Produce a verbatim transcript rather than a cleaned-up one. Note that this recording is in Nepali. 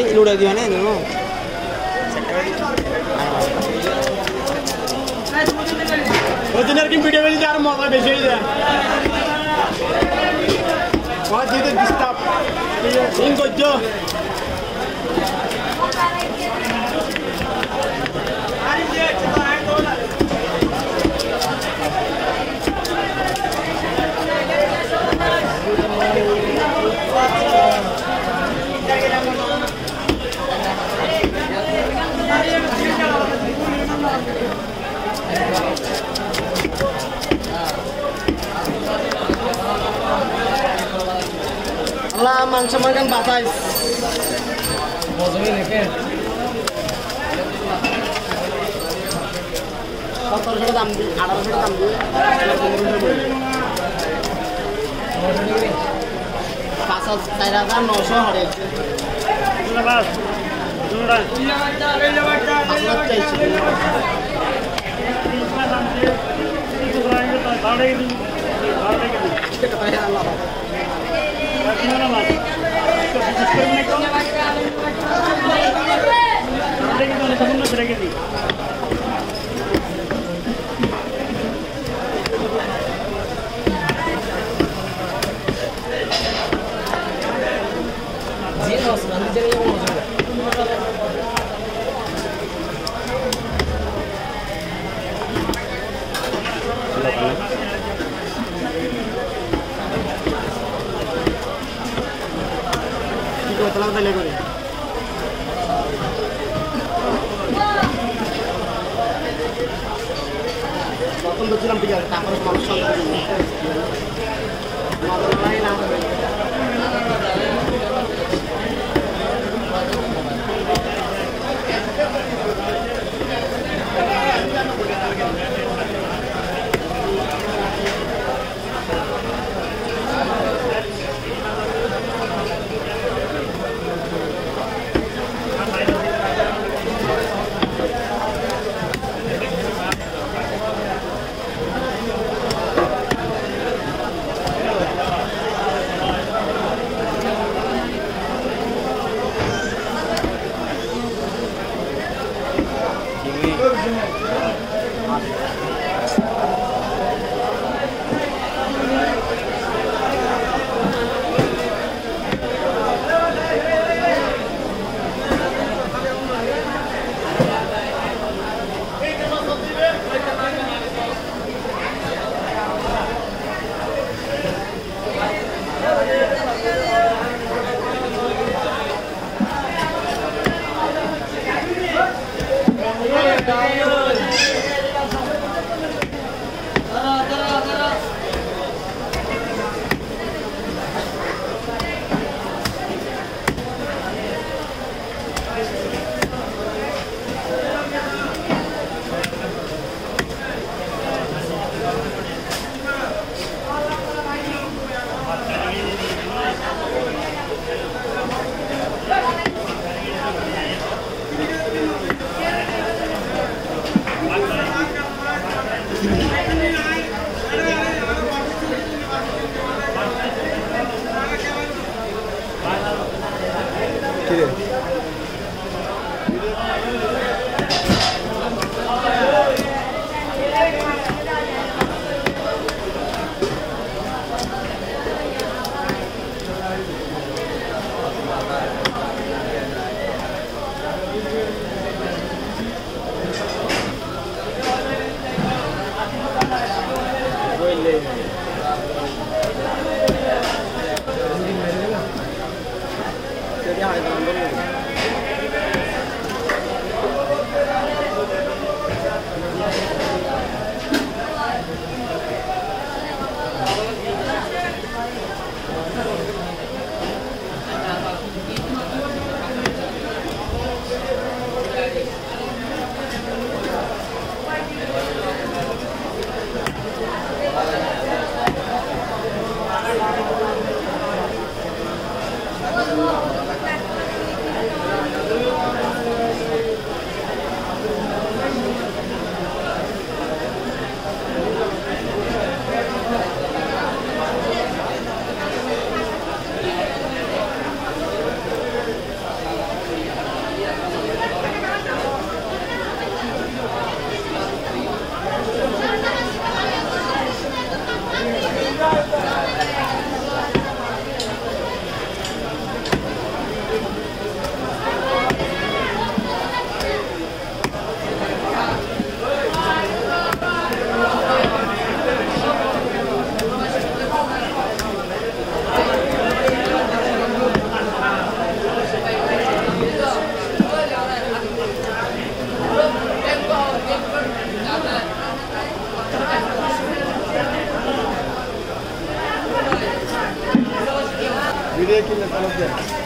लुड़ा दिया ना दोनों वो दिन की वीडियो में यार मौका बेचे ही है वहाँ जीते डिस्टर्ब इनको जो Allah mangsa makan batai. Bosnya nih kan. Kotor sudah tambi, ada sudah tambi. Pasal saya kan noso hari. Sudah pas, sudah. Pasal cai sih. Itu berani tu, ada ini, ada ini. Kita tanya Allah. Gimana mas? Ikut bisnis kerja kau? Ada kita ada teman nak beragi ni. Zero, nanti jadi yang mana? Telah tak lego ni. Waktu betul dalam tiga tak harus malu soal ini. Malu lain lah. किन्ने तलब दे